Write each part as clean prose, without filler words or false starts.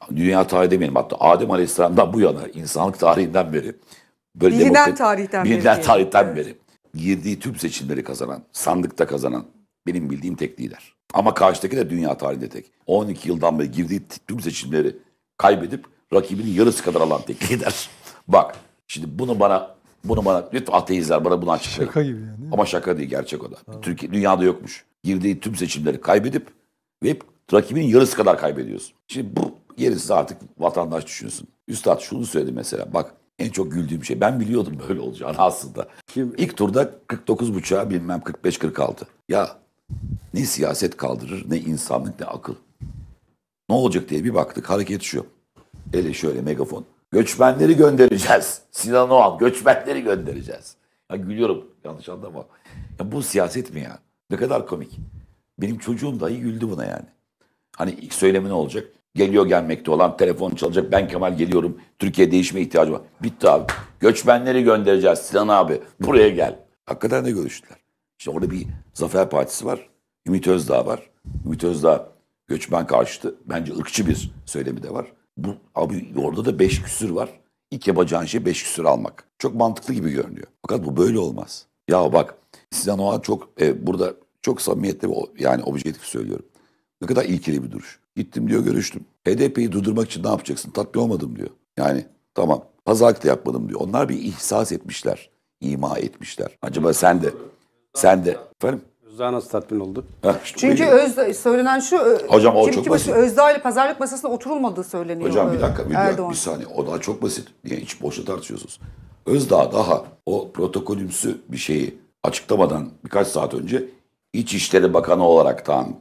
dünya tarihi demeyelim, hatta Adem Aleyhisselam'dan bu yana insanlık tarihinden beri böyle bilinen tarihten beri girdiği tüm seçimleri kazanan, sandıkta kazanan benim bildiğim tek lider. Ama karşıdaki de dünya tarihinde tek. 12 yıldan beri girdiği tüm seçimleri kaybedip rakibinin yarısı kadar alan tek lider. Bak şimdi bunu bana lütfen ateistler bana bunu açıklayın. Şaka gibi yani. Ama şaka değil, gerçek o da. Tamam. Türkiye dünyada yokmuş. Girdiği tüm seçimleri kaybedip ve hep rakibinin yarısı kadar kaybediyorsun. Şimdi bu gerisi artık vatandaş düşünsün. Üstad şunu söyledi mesela, bak en çok güldüğüm şey, ben biliyordum böyle olacağını aslında. İlk turda 49,5'a bilmem 45-46. Ya ne siyaset kaldırır, ne insanlık, ne akıl. Ne olacak diye bir baktık, hareket şu. Ele şöyle megafon. Göçmenleri göndereceğiz. Sinan Oğan, göçmenleri göndereceğiz. Ya gülüyorum, yanlış anlama. Ya bu siyaset mi ya? Ne kadar komik. Benim çocuğum dahi güldü buna yani. Hani ilk söylemi ne olacak? Geliyor gelmekte olan, telefon çalacak, ben Kemal geliyorum, Türkiye değişme ihtiyacı var. Bitti abi. Göçmenleri göndereceğiz Sinan abi, buraya gel. Hakikaten de görüştüler. İşte orada bir Zafer Partisi var, Ümit Özdağ var. Ümit Özdağ göçmen karşıtı, bence ırkçı bir söylemi de var. Bu abi orada da 5 küsür var. İlk yapacağın şey 5 küsür almak. Çok mantıklı gibi görünüyor. Fakat bu böyle olmaz. Ya bak Sinan Oğan çok burada çok samimiyetle yani objektif söylüyorum. Ne kadar ilkeli bir duruş. Gittim diyor, görüştüm. HDP'yi durdurmak için ne yapacaksın? Tatmin olmadım diyor. Yani tamam, pazarlık da yapmadım diyor. Onlar bir ihsas etmişler. İma etmişler. Acaba sen de efendim? Özdağ nasıl tatmin oldu? Çünkü söylenen şu, hocam o çok basit. Özdağ ile pazarlık masasına oturulmadığı söyleniyor. Hocam bir dakika, bir saniye. O daha çok basit. Niye hiç boşa tartışıyorsunuz? Özdağ daha o protokolümsü bir şeyi açıklamadan birkaç saat önce İçişleri Bakanı olaraktan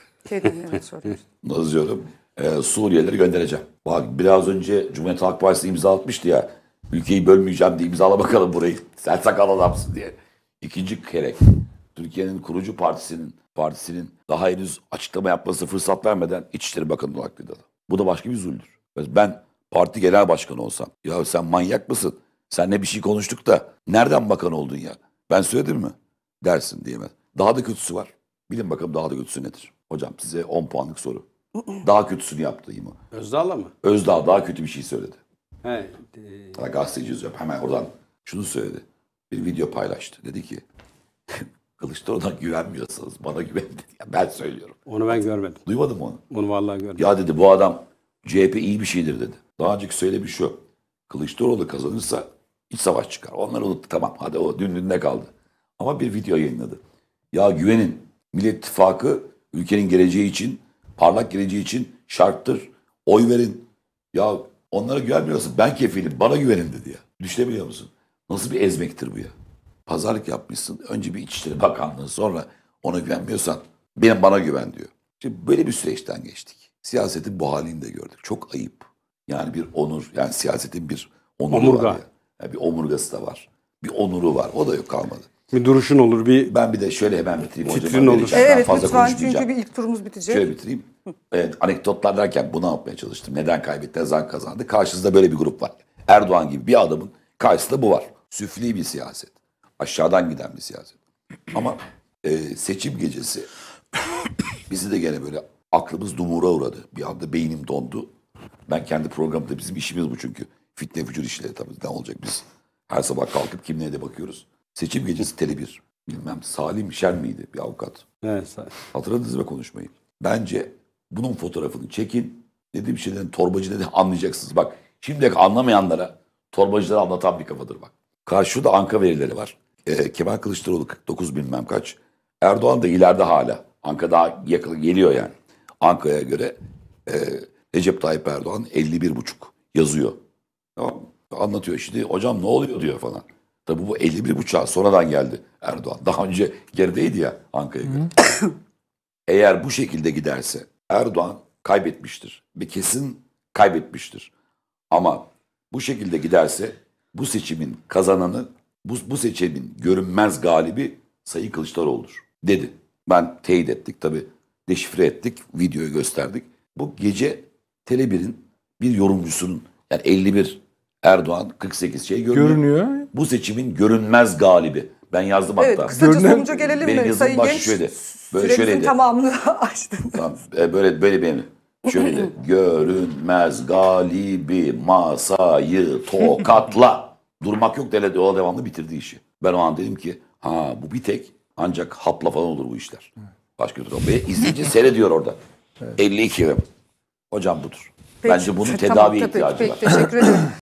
yazıyorum. Suriyelileri göndereceğim. Bak biraz önce Cumhuriyet Halk Partisi imza atmıştı ya. Ülkeyi bölmeyeceğim diye imzala bakalım burayı. Sen sakal adamsın diye. İkinci kere Türkiye'nin kurucu partisinin daha henüz açıklama yapması fırsat vermeden İçişleri Bakanı olarak dedi. Bu da başka bir zulümdür. Ben parti genel başkanı olsam, ya sen manyak mısın? Seninle bir şey konuştuk da nereden bakan oldun ya? Ben söyledim mi? Dersin diyemez. Daha da kötüsü var. Bilin bakalım daha da kötüsü nedir? Hocam size 10 puanlık soru. Daha kötüsünü yaptı İmo. Özdağ'la mı? Özdağ daha kötü bir şey söyledi. He. Gazeteci yazıyorum. Hemen oradan şunu söyledi. Bir video paylaştı. Dedi ki Kılıçdaroğlu'na güvenmiyorsanız bana güvenin dedi. Ya ben söylüyorum. Onu ben görmedim. Duymadın mı onu? Bunu vallahi görmedim. Ya dedi bu adam CHP iyi bir şeydir dedi. Daha önceki söylemiş şu. Kılıçdaroğlu kazanırsa iç savaş çıkar. Onları unuttu, tamam hadi o dününde kaldı. Ama bir video yayınladı. Ya güvenin. Millet İttifakı ülkenin geleceği için, parlak geleceği için şarttır. Oy verin. Ya onlara güvenmiyorsun. Ben kefilim. Bana güvenin dedi ya. Düşünebiliyor musun? Nasıl bir ezmektir bu ya? Pazarlık yapmışsın. Önce bir İçişleri Bakanlığı, sonra ona güvenmiyorsan bana güven diyor. Şimdi böyle bir süreçten geçtik. Siyasetin bu halini de gördük. Çok ayıp. Yani bir onur, yani siyasetin bir onuru var ya. Yani bir omurgası da var. Bir onuru var. O da yok, kalmadı. Bir duruşun olur, bir... Ben bir de şöyle hemen bitireyim hocam. Fikrin olur. Evet lütfen, çünkü bir ilk turumuz bitecek. Şöyle bitireyim. Evet, anekdotlar derken bunu yapmaya çalıştım. Neden kaybetti, neden kazandı? Karşınızda böyle bir grup var. Erdoğan gibi bir adamın karşısında bu var. Süfli bir siyaset. Aşağıdan giden bir siyaset. Ama seçim gecesi bizi de gene böyle aklımız dumura uğradı. Bir anda beynim dondu. Ben kendi programımda, bizim işimiz bu çünkü. Fitne fücur işleri tabii, ne olacak biz? Her sabah kalkıp kimliğe de bakıyoruz. Seçim gecesi Tele1. Bilmem Salim Şen miydi bir avukat? Evet. Hatırladınız mı konuşmayı? Bence bunun fotoğrafını çekin. Dediğim şeyden torbacı dedi, anlayacaksınız. Bak şimdiye anlamayanlara torbacıları anlatan bir kafadır bak. Karşıda anka verileri var. Kemal Kılıçdaroğlu 49 bilmem kaç. Erdoğan da ileride hala. Anka daha yakın geliyor yani. Anka'ya göre Recep Tayyip Erdoğan 51,5 yazıyor. Tamam mı? Anlatıyor işte, hocam ne oluyor diyor falan. Tabii bu 51,5'a sonradan geldi Erdoğan. Daha önce gerideydi ya Anka'ya göre. Eğer bu şekilde giderse Erdoğan kaybetmiştir. Ve kesin kaybetmiştir. Ama bu şekilde giderse bu seçimin kazananı, bu seçimin görünmez galibi Sayın Kılıçdaroğlu'dur dedi. Ben teyit ettik tabii, deşifre ettik, videoyu gösterdik. Bu gece Tele1'in bir yorumcusunun, yani 51 Erdoğan 48 şey görünüyor. Bu seçimin görünmez galibi. Ben yazdım hatta. Evet, kısaca sonuca gelelim mi? Benim yazım başı şöyle. Böyle şöyleydi. Tamamını açtın. Tamam, böyle benim. Şöyle de görünmez galibi masayı tokatla. Durmak yok dedi. O devamlı bitirdi işi. Ben o an dedim ki bu bir tek ancak hapla falan olur bu işler. Başka türlü. Ve izleyici seyrediyor orada. 52 yıl. Hocam budur. Peki, Bence bunun tamam, tedavi peki, ihtiyacı var. Peki, teşekkür ederim.